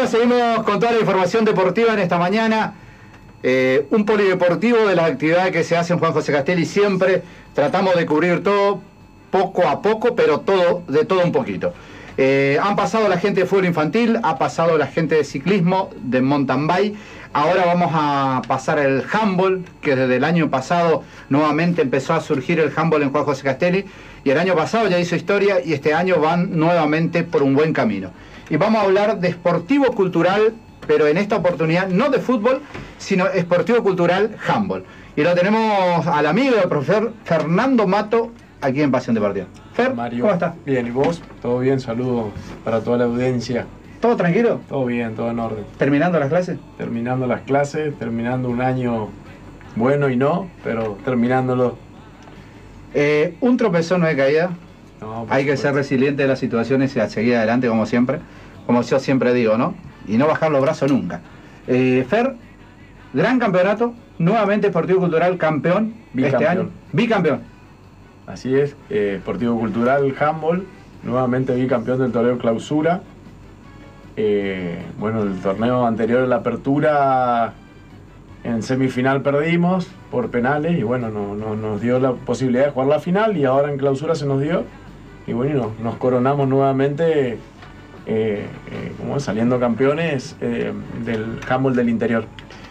Bueno, seguimos con toda la información deportiva en esta mañana. Un polideportivo de las actividades que se hacen Juan José Castelli. Siempre tratamos de cubrir todo, poco a poco, pero de todo un poquito. Han pasado la gente de fútbol infantil, ha pasado la gente de ciclismo, de mountain bike. Ahora vamos a pasar el handball, que desde el año pasado nuevamente empezó a surgir el handball en Juan José Castelli. Y el año pasado ya hizo historia y este año van nuevamente por un buen camino. Y vamos a hablar de esportivo cultural, pero en esta oportunidad no de fútbol, sino esportivo cultural handball. Y lo tenemos al amigo del profesor Fernando Mato, aquí en Pasión Deportiva. Fer, Mario, ¿cómo estás? Bien, ¿y vos? ¿Todo bien? Saludos para toda la audiencia. ¿Todo tranquilo? Todo bien, todo en orden. ¿Terminando las clases? Terminando las clases, terminando un año bueno y no, pero terminándolo. Un tropezón no es caída. No, Hay que ser resiliente de las situaciones y seguir adelante como siempre, como yo siempre digo, ¿no? Y no bajar los brazos nunca. Fer, gran campeonato, nuevamente Esportivo Cultural campeón este año. Bicampeón. Así es, Esportivo Cultural Handball, nuevamente bicampeón del torneo Clausura. Bueno, el torneo anterior de la Apertura, en semifinal perdimos por penales y bueno, nos dio la posibilidad de jugar la final y ahora en Clausura se nos dio. Y bueno, nos coronamos nuevamente como saliendo campeones del handball del interior.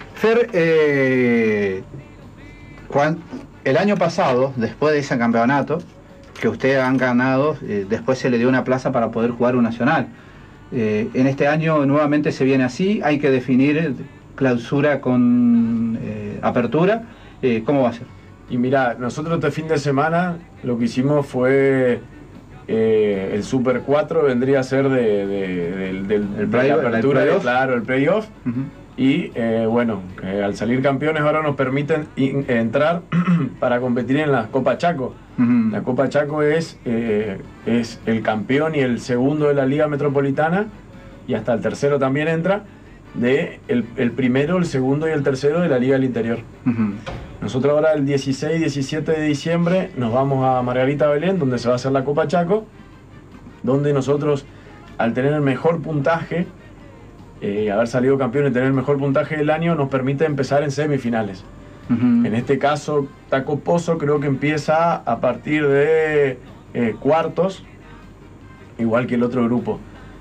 Fer, Juan, el año pasado, después de ese campeonato que ustedes han ganado, después se le dio una plaza para poder jugar un nacional. En este año nuevamente se viene así, hay que definir Clausura con Apertura. ¿Cómo va a ser? Y mira, nosotros este fin de semana lo que hicimos fue el Super 4 vendría a ser de la Apertura, claro, el playoff. Y bueno, al salir campeones ahora nos permiten entrar para competir en la Copa Chaco. La Copa Chaco es el campeón y el segundo de la Liga Metropolitana, y hasta el tercero también entra, de el primero, el segundo y el tercero de la Liga del Interior. Nosotros ahora el 16 y 17 de diciembre nos vamos a Margarita Belén, donde se va a hacer la Copa Chaco, donde nosotros, al tener el mejor puntaje, haber salido campeón y tener el mejor puntaje del año, nos permite empezar en semifinales. En este caso, Taco Pozo creo que empieza a partir de cuartos, igual que el otro grupo.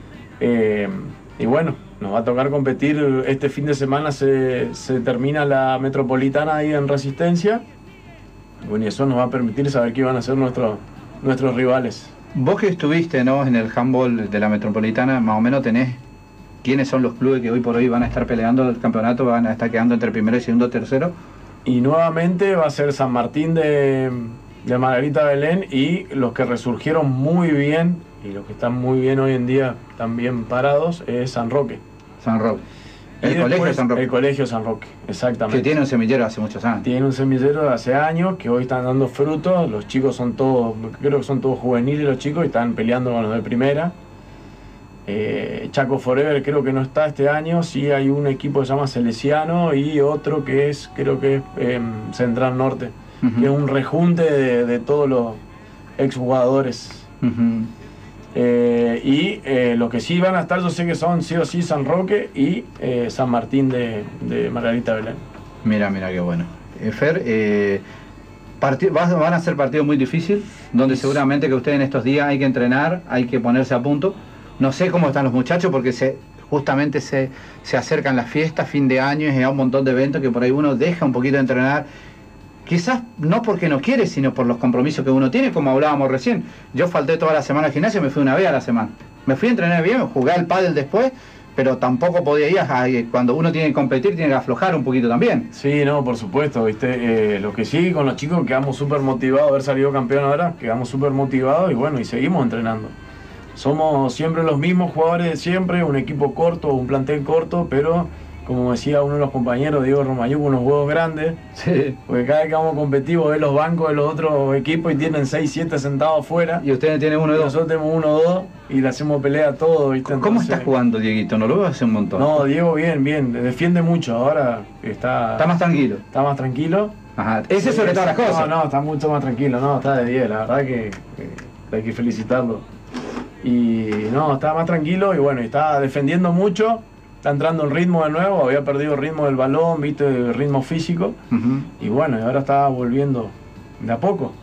Y bueno, nos va a tocar competir. Este fin de semana se termina la Metropolitana ahí en Resistencia. Bueno, y eso nos va a permitir saber qué van a ser nuestros rivales. Vos que estuviste, ¿no?, en el handball de la Metropolitana, más o menos tenés quiénes son los clubes que hoy por hoy van a estar peleando el campeonato, van a estar quedando entre primero y segundo, tercero. Y nuevamente va a ser San Martín de Margarita Belén, y los que resurgieron muy bien y los que están muy bien hoy en día, están bien parados, es San Roque. San Roque. El colegio San Roque. El colegio San Roque, exactamente. Que tiene un semillero hace muchos años. Tiene un semillero de hace años, que hoy están dando frutos. Los chicos son todos, creo que son todos juveniles los chicos, y están peleando con los de primera. Chaco Forever creo que no está este año. Sí hay un equipo que se llama Salesiano y otro que es, creo que es Central Norte, que es un rejunte de todos los exjugadores. Y los que sí van a estar, yo sé que son sí o sí San Roque y San Martín de Margarita Belén. Mira qué bueno. Fer, van a ser partidos muy difíciles, donde seguramente que ustedes en estos días hay que entrenar, hay que ponerse a punto. No sé cómo están los muchachos, porque justamente se acercan las fiestas, fin de año, y hay un montón de eventos que por ahí uno deja un poquito de entrenar. Quizás no porque no quiere, sino por los compromisos que uno tiene, como hablábamos recién. Yo falté toda la semana al gimnasio, me fui una vez a la semana. Me fui a entrenar bien, jugué al pádel después, pero tampoco podía ir. Cuando uno tiene que competir, tiene que aflojar un poquito también. Sí, no, por supuesto, ¿viste? Lo que sí, con los chicos quedamos súper motivados, haber salido campeón ahora, quedamos súper motivados y bueno, y seguimos entrenando. Somos siempre los mismos jugadores de siempre, un equipo corto, un plantel corto, pero como decía uno de los compañeros, Diego Romayuk, unos huevos grandes. Sí. Porque cada vez que vamos competitivos, ves los bancos de los otros equipos y tienen 6, 7 sentados afuera. Y ustedes tienen 1 y 2. Nosotros tenemos 1 o 2 y le hacemos pelea a todos, ¿viste? ¿Cómo estás jugando, Dieguito? No lo veo hace un montón. No, Diego bien, defiende mucho, ahora está más tranquilo. Está más tranquilo. Ajá, ese sobre todas las cosas. No, está mucho más tranquilo, no, está de 10, la verdad que hay que felicitarlo. Y no, está más tranquilo y bueno, está defendiendo mucho. está entrando en ritmo de nuevo, había perdido el ritmo del balón, viste, el ritmo físico, y bueno, ahora está volviendo de a poco.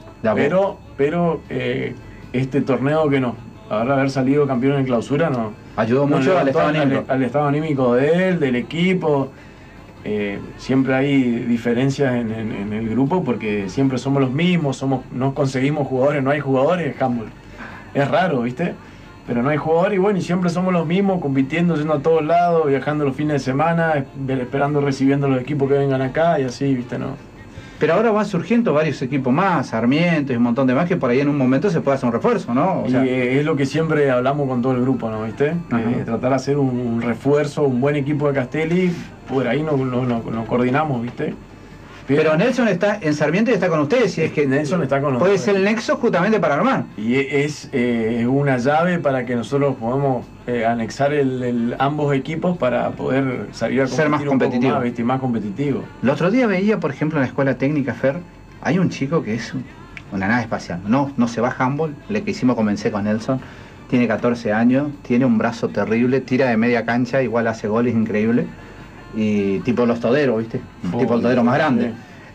Pero este torneo que no, ahora haber salido campeón en clausura no ayudó mucho al estado anímico de él, del equipo. Siempre hay diferencias en el grupo porque siempre somos los mismos, no conseguimos jugadores, no hay jugadores en handball. Es raro, ¿viste? Pero no hay jugadores y bueno, y siempre somos los mismos, compitiendo, yendo a todos lados, viajando los fines de semana, esperando, recibiendo los equipos que vengan acá y así, ¿viste? No. Pero ahora van surgiendo varios equipos más, Sarmiento y un montón de más, que por ahí en un momento se puede hacer un refuerzo, ¿no? O sea, es lo que siempre hablamos con todo el grupo, ¿no? ¿Viste? Tratar de hacer un refuerzo, un buen equipo de Castelli, por ahí nos coordinamos, ¿viste? Pero Nelson está en Sarmiento y está con ustedes, y es que Nelson está con puede nosotros. ser el nexo justamente para armar. Y es una llave para que nosotros podamos anexar ambos equipos para poder salir a competir ser más competitivo. Más, ¿viste? Más competitivo. El otro día veía, por ejemplo, en la escuela técnica Fer, hay un chico que es una nave espacial. No se va a handball, le quisimos convencer con Nelson. Tiene 14 años, tiene un brazo terrible, tira de media cancha, igual hace goles increíbles. Y tipo los toderos, ¿viste? Tipo el todero más grande.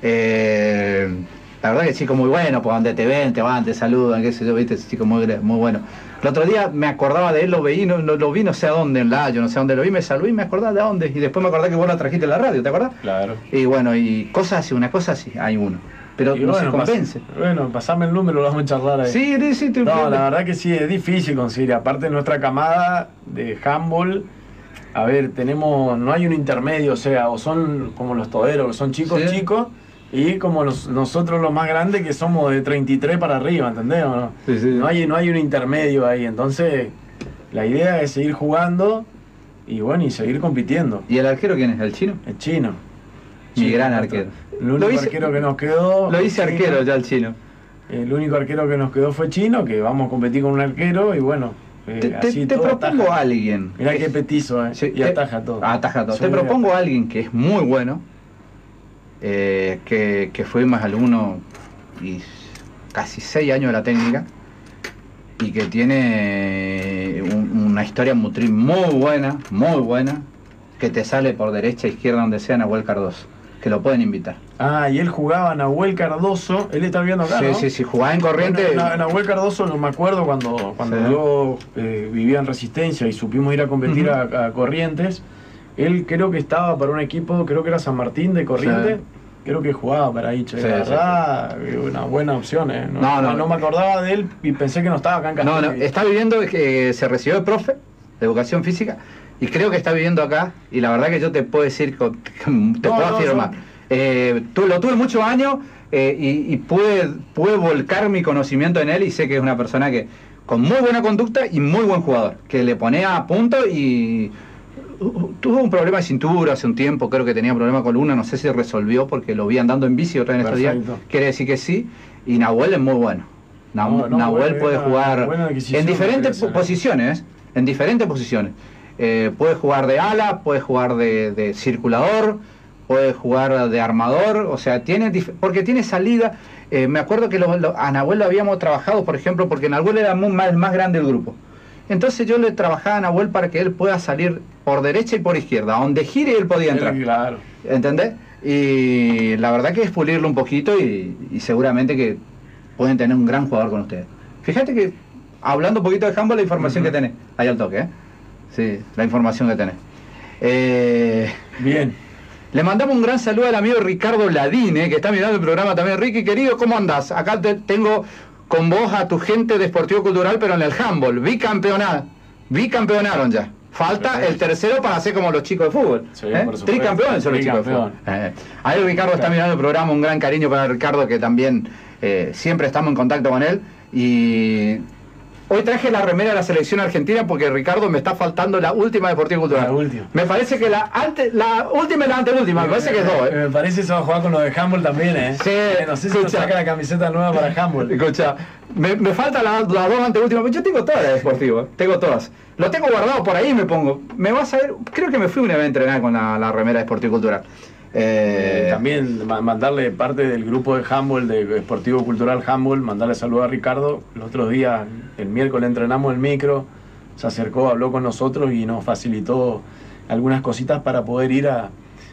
La verdad que es chico muy bueno, por donde te ven, te van, te saludan, qué sé yo, ¿viste? Es chico muy bueno. El otro día me acordaba de él, lo vi, lo vi no sé a dónde, en la yo no sé a dónde lo vi, me saludé y me acordaba de dónde. Y después me acordé que vos lo trajiste en la radio, ¿te acordás? Claro. Y bueno, y cosas así, una cosa así, hay uno. Pero no se convence. Pasame el número, lo vamos a charlar ahí. Sí, no, la verdad que sí, es difícil conseguir. Aparte de nuestra camada de handball, a ver, no hay un intermedio, o sea, o son como los toderos, que son chicos, y como nosotros los más grandes, que somos de 33 para arriba, ¿entendés? ¿O no? Sí. No hay un intermedio ahí, entonces la idea es seguir jugando y bueno, y seguir compitiendo. ¿Y el arquero quién es? ¿El chino? El chino. Mi gran arquero. El único arquero que nos quedó... Lo hice arquero ya el chino. El único arquero que nos quedó fue Chino, que vamos a competir con un arquero y bueno... te propongo a alguien. Mirá qué petizo, sí, y ataja todo. Te propongo a alguien que es muy bueno, que fue más alumno y casi 6 años de la técnica y que tiene una historia muy buena, que te sale por derecha, izquierda, donde sea, Nahuel Cardoso, que lo pueden invitar. Y él jugaba Nahuel Cardoso, él está viviendo acá, ¿no? Sí, jugaba en Corrientes. Bueno, Nahuel Cardoso, no me acuerdo cuando yo vivía en Resistencia y supimos ir a competir a Corrientes, él creo que estaba para un equipo, creo que era San Martín de Corrientes, creo que jugaba para ahí, la verdad, una buena opción, No me acordaba de él y pensé que no estaba acá en Castelli. No, está viviendo, se recibió de profe de educación física y creo que está viviendo acá, y la verdad que yo te puedo decir, puedo afirmar. Lo tuve muchos años y pude volcar mi conocimiento en él, y sé que es una persona que con muy buena conducta y muy buen jugador, que le ponía a punto. Y tuvo un problema de cintura hace un tiempo, creo que tenía problema con una, no sé si resolvió porque lo vi andando en bici otra vez en estos días, quiere decir que sí. Y Nahuel es muy bueno. Nahuel puede jugar en diferentes posiciones, puede jugar de ala, puede jugar de circulador, puede jugar de armador, o sea, porque tiene salida. Me acuerdo que a Nahuel lo habíamos trabajado, por ejemplo, porque Nahuel era el más grande del grupo. Entonces yo le trabajaba a Nahuel para que él pueda salir por derecha y por izquierda, donde gire él podía entrar. Claro. ¿Entendés? Y la verdad que es pulirlo un poquito y seguramente que pueden tener un gran jugador con ustedes. Fíjate que, hablando un poquito de handball, la información que tenés, ahí al toque, Sí, la información que tenés. Bien. Le mandamos un gran saludo al amigo Ricardo Ladine, que está mirando el programa también. Ricky, querido, ¿cómo andás? Acá tengo con vos a tu gente de Sportivo Cultural, pero en el handball. Bicampeonaron ya. Falta el tercero para hacer como los chicos de fútbol. Sí, tricampeones son los chicos de fútbol. Ahí Ricardo está mirando el programa, un gran cariño para Ricardo, que también siempre estamos en contacto con él. Y hoy traje la remera de la selección argentina porque, Ricardo, me está faltando la última Deportivo Cultural. La última. Me parece que la última y la anteúltima, me parece que es dos. Me parece que se va a jugar con lo de handball también, Sí, no sé si nos saca la camiseta nueva para handball. Escucha, me falta las dos anteúltimas, pero yo tengo todas las de Deportivo, tengo todas. Lo tengo guardado por ahí, me pongo. Me vas a ver, creo que me fui una vez a entrenar con la remera de Deportivo Cultural. También mandarle parte del grupo de handball, de Deportivo Cultural Handball, mandarle saludos a Ricardo. El otro día, el miércoles, entrenamos el micro, se acercó, habló con nosotros y nos facilitó algunas cositas para poder ir a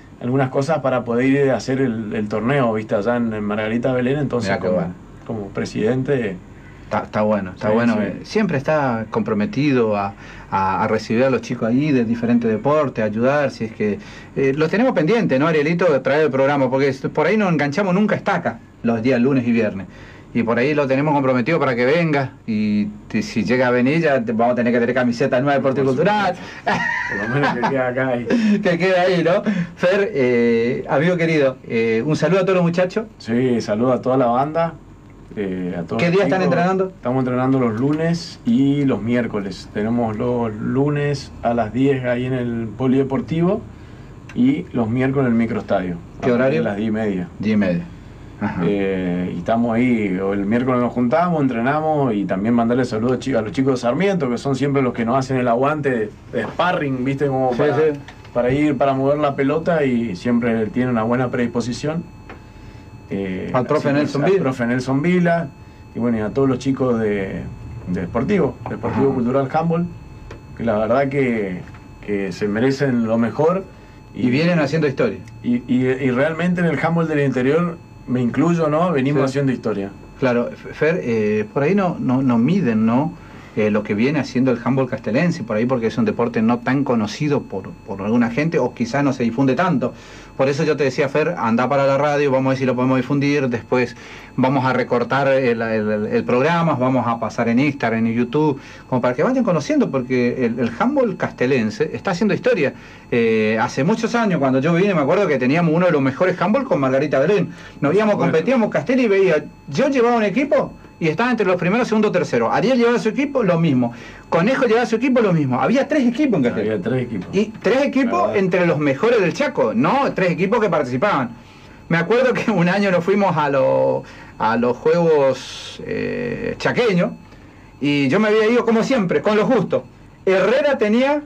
hacer el torneo, ¿viste? Allá en Margarita Belén, entonces como presidente. Está bueno. Sí. Siempre está comprometido a recibir a los chicos ahí de diferentes deportes, a ayudar, si es que los tenemos pendientes, ¿no, Arielito? De traer el programa, porque por ahí no enganchamos nunca estaca los días lunes y viernes. Y por ahí lo tenemos comprometido para que venga. Y si llega a venir, ya vamos a tener que tener camiseta nueva de Deporte Cultural. Por lo menos que quede acá ahí. Que quede ahí, ¿no? Fer, amigo querido, un saludo a todos los muchachos. Sí, saludo a toda la banda. A todos. ¿Qué día están entrenando? Estamos entrenando los lunes y los miércoles. Tenemos los lunes a las 10 ahí en el polideportivo y los miércoles en el microestadio. ¿Qué horario? A las 10:30. 10:30. Y estamos ahí, el miércoles nos juntamos, entrenamos, y también mandarle saludos a los chicos de Sarmiento, que son siempre los que nos hacen el aguante de sparring, ¿viste? Como para ir, para mover la pelota, y siempre tienen una buena predisposición. Al profe Nelson Vila, y bueno, y a todos los chicos de Deportivo Cultural Handball, que la verdad que se merecen lo mejor. Y vienen haciendo historia. Y realmente en el handball del interior, me incluyo, ¿no? Venimos haciendo historia. Claro, Fer, por ahí no miden, ¿no? Lo que viene haciendo el handball castelense, por ahí, porque es un deporte no tan conocido por alguna gente, o quizás no se difunde tanto. Por eso yo te decía, Fer, anda para la radio, vamos a ver si lo podemos difundir, después vamos a recortar el programa, vamos a pasar en Instagram, en YouTube, como para que vayan conociendo, porque el handball castelense está haciendo historia. Hace muchos años, cuando yo vine, me acuerdo que teníamos uno de los mejores handball con Margarita Belén. Nos íbamos, competíamos Castel y veía, yo llevaba un equipo y estaba entre los primeros, segundo, tercero. Ariel llevaba su equipo, lo mismo. Conejo llevaba su equipo, lo mismo. Había 3 equipos en Castel. Había 3 equipos. Y 3 equipos entre los mejores del Chaco, no 3 equipos que participaban. Me acuerdo que un año nos fuimos a los Juegos chaqueños, y yo me había ido como siempre, con lo justo. Herrera tenía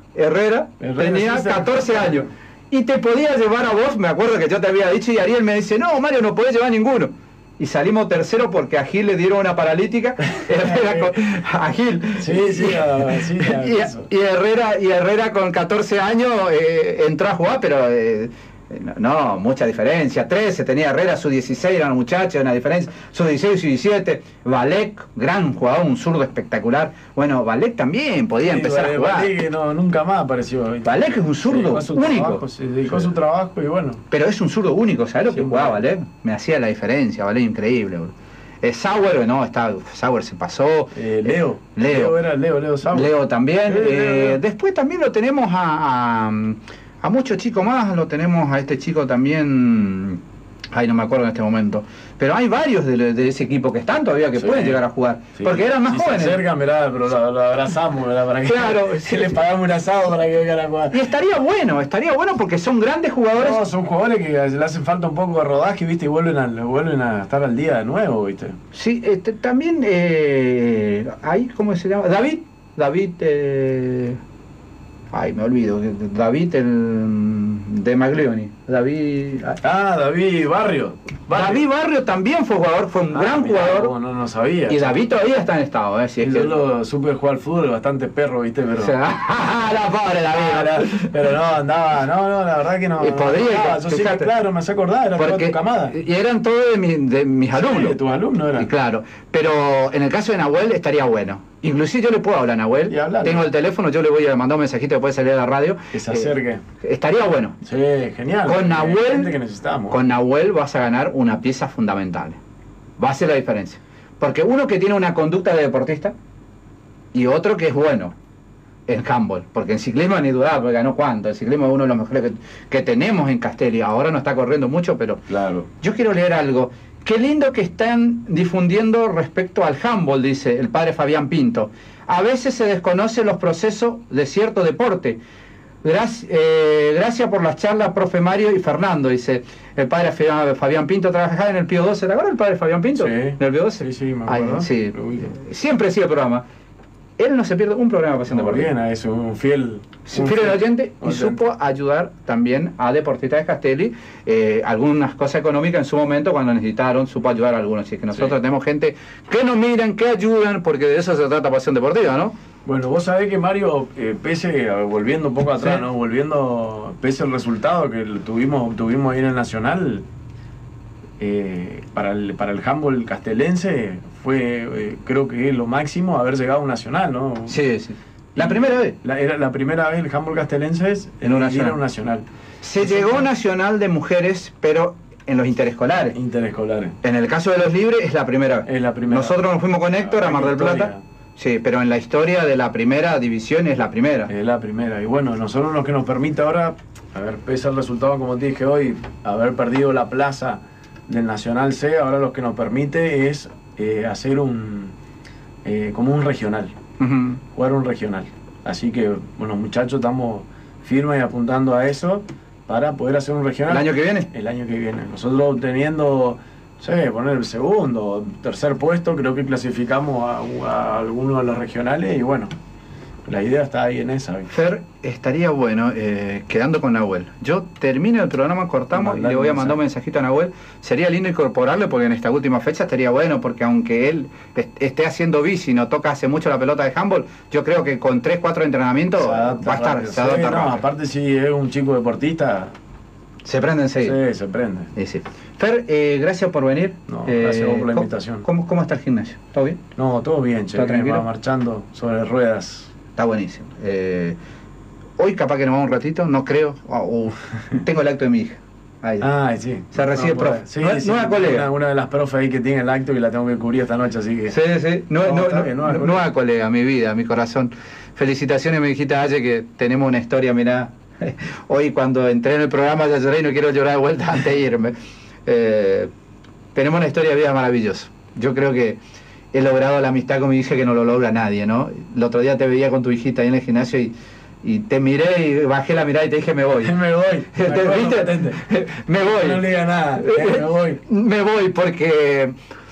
14 años. Y te podía llevar a vos, me acuerdo que yo te había dicho, y Ariel me dice, no, Mario, no podés llevar ninguno. Y salimos tercero porque a Gil le dieron una paralítica. A Gil. Y Herrera con 14 años entró a jugar, pero no, mucha diferencia. 13 tenía Herrera, su 16 eran muchachos, una diferencia. Su 16 y su 17. Valek, gran jugador, un zurdo espectacular. Bueno, Valek también podía empezar a jugar. Valek nunca más apareció. Valek es un zurdo único. Se dedicó a su trabajo y bueno. Pero es un zurdo único, ¿sabes lo que jugaba Valek? Me hacía la diferencia, Valek increíble, bro. Sauer, no, Sauer se pasó. Leo Sauer. Leo también. Después también lo tenemos a muchos chicos más, lo tenemos a este chico también, no me acuerdo en este momento, pero hay varios de ese equipo que están todavía que pueden llegar a jugar, porque eran más jóvenes. Se acercan, mirá, pero lo abrazamos, ¿verdad? Para que, claro, les pagamos un asado para que vengan a jugar. Y estaría bueno porque son grandes jugadores. No, son jugadores que le hacen falta un poco de rodaje, ¿viste? Y vuelven a estar al día de nuevo, ¿viste? Sí, también hay, ¿cómo se llama? David, me olvido, David de Maglioni. David Barrio. David Barrio también fue jugador, fue un gran jugador. No sabía. Y David todavía está en estado, si es que yo supe jugar al fútbol bastante perro, ¿viste? Pero la pobre David. Pero no, andaba, la verdad que no. Podría, yo sí, claro, me hace acordar, era toda tu camada. Y eran todos de mis alumnos. De tus alumnos eran. Y claro, pero en el caso de Nahuel estaría bueno. Inclusive yo le puedo hablar a Nahuel, tengo el teléfono, yo le voy a mandar un mensajito que puede salir a la radio. Que se acerque. Estaría bueno. Sí, genial. Con Nahuel vas a ganar una pieza fundamental. Va a ser la diferencia. Porque uno que tiene una conducta de deportista y otro que es bueno en handball. Porque en ciclismo ni dudar, porque ganó cuánto. El ciclismo es uno de los mejores que tenemos en Castelli. Ahora no está corriendo mucho, pero claro. Yo quiero leer algo. Qué lindo que están difundiendo respecto al handball, dice el padre Fabián Pinto. A veces se desconocen los procesos de cierto deporte. Gracias por las charlas, profe Mario y Fernando, dice el padre Fabián Pinto. Trabajaba en el Pío 12, ¿te acuerdas el padre Fabián Pinto? Sí. ¿En el Pío 12? Sí, me acuerdo. Sí. Siempre sigue el programa. Él no se pierde un programa Pasión Deportiva. Bien, es un fiel oyente y supo ayudar también a deportistas de Castelli, algunas cosas económicas en su momento cuando necesitaron, supo ayudar a algunos. Así que nosotros tenemos gente que nos miran, que ayudan, porque de eso se trata Pasión Deportiva, ¿no? Bueno, vos sabés que Mario, volviendo un poco atrás, ¿no? Pese al resultado que obtuvimos ahí en el Nacional, para el handball castelense fue, creo que lo máximo haber llegado a un Nacional, ¿no? Sí, sí. La primera vez. Era la primera vez el handball castelense en un Nacional. Se llegó a un Nacional de mujeres, pero en los interescolares. Interescolares. En el caso de los libres es la primera vez. Es la primera. Nosotros nos fuimos con Héctor a Mar del Plata. Sí, pero en la historia de la primera división es la primera. Es la primera. Y bueno, nosotros lo que nos permite ahora, a ver, pese al resultado, como te dije hoy, haber perdido la plaza del Nacional C, ahora lo que nos permite es hacer como un regional. Jugar un regional. Así que, bueno, muchachos, estamos firmes y apuntando a eso para poder hacer un regional. ¿El año que viene? El año que viene. Nosotros teniendo, poner el segundo, tercer puesto, creo que clasificamos a algunos de los regionales y bueno, la idea está ahí en esa. Fer, estaría bueno, quedando con Nahuel. Yo termino el programa, cortamos y le voy a mandar un mensajito a Nahuel. Sería lindo incorporarle porque en esta última fecha estaría bueno, porque aunque él esté haciendo bici y no toca hace mucho la pelota de handball, yo creo que con 3-4 entrenamientos va a estar. Se adapta rápido. Aparte, si es un chico deportista, se prende enseguida. Sí, se prende. Sí. Fer, gracias por venir. No, gracias por la invitación. ¿Cómo está el gimnasio? ¿Todo bien? No, todo bien, che. ¿Tranquilo? Va marchando sobre ruedas. Está buenísimo. Hoy capaz que nos vamos un ratito, no creo. Tengo el acto de mi hija. Ahí. Sí. Se recibe profe. Sí, nueva colega. Una de las profes ahí que tiene el acto y la tengo que cubrir esta noche, así que... Sí. Nueva colega, mi vida, mi corazón. Felicitaciones, mi hijita Aye, que tenemos una historia, mirá. Hoy cuando entré en el programa ya lloré y no quiero llorar de vuelta antes de irme. Tenemos una historia de vida maravillosa. Yo creo que he logrado la amistad con mi hija que no lo logra nadie, ¿no? El otro día te veía con tu hijita ahí en el gimnasio y te miré y bajé la mirada y te dije me voy. Me voy. ¿Viste? Me voy. No le diga nada. Me voy. Me voy porque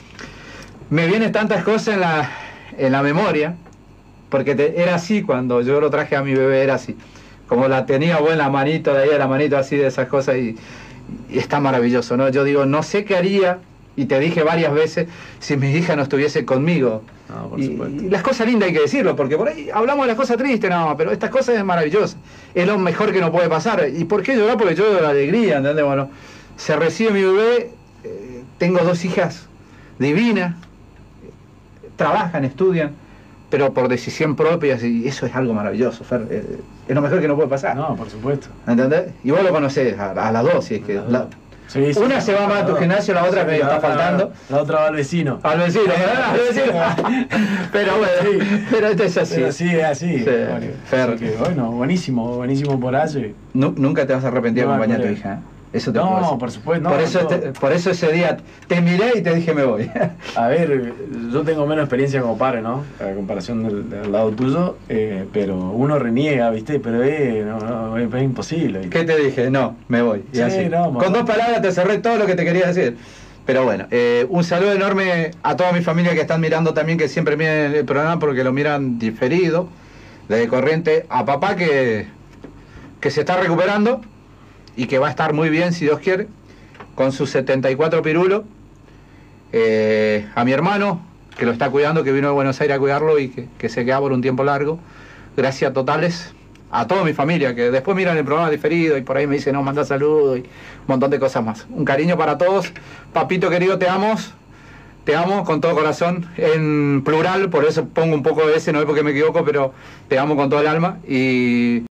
me vienen tantas cosas en la memoria, porque era así cuando yo lo traje a mi bebé, era así. Como la tenía vos en la manito, de ahí a la manito así de esas cosas y está maravilloso, ¿no? Yo digo, no sé qué haría. Y te dije varias veces, si mi hija no estuviese conmigo. No, por supuesto. Y las cosas lindas hay que decirlo, porque por ahí hablamos de las cosas tristes nada más, pero estas cosas es maravilloso. Es lo mejor que nos puede pasar. ¿Y por qué llorar? Porque yo de la alegría, ¿entendés? Bueno, se recibe mi bebé, tengo 2 hijas divinas, trabajan, estudian, pero por decisión propia, y eso es algo maravilloso, Fer. Es lo mejor que nos puede pasar. No, por supuesto. ¿Entendés? Y vos lo conocés, a las 2, si es que... Sí, una se va más a tu gimnasio, la otra me está faltando. La otra va al vecino. Al vecino, Pero bueno, pero esto es así. Pero sí, es así. Sí. Así que, bueno, buenísimo por allí. Nunca te vas a arrepentir de acompañar a tu hija, ¿eh? Eso te puedo decir. No, por supuesto. Por eso ese día te miré y te dije me voy. A ver, yo tengo menos experiencia como padre, ¿no? A comparación del lado tuyo, pero uno reniega, ¿viste? Pero es imposible. ¿Qué te dije? No, me voy. Y sí, así. No, con 2 palabras te cerré todo lo que te quería decir. Pero bueno, un saludo enorme a toda mi familia que están mirando también, que siempre miran el programa porque lo miran diferido, desde Corrientes, a papá que se está recuperando y que va a estar muy bien, si Dios quiere, con sus 74 pirulos. A mi hermano, que lo está cuidando, que vino de Buenos Aires a cuidarlo y que se queda por un tiempo largo. Gracias totales a toda mi familia, que después miran el programa diferido y por ahí me dicen, no, manda saludos y un montón de cosas más. Un cariño para todos. Papito querido, te amo con todo corazón, en plural, por eso pongo un poco de ese, no es porque me equivoco, pero te amo con todo el alma y...